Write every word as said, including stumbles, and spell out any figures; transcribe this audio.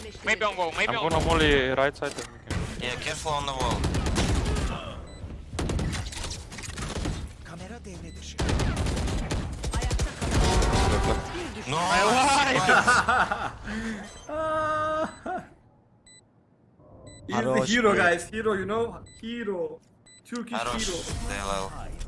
Maybe on wall, maybe I'm on gonna wall. molly right side. Yeah, careful on the wall. Kamera devre dışı. No! He's the hero, guys. Hero, you know? Hero. Turkish Harosh, hero. D L L.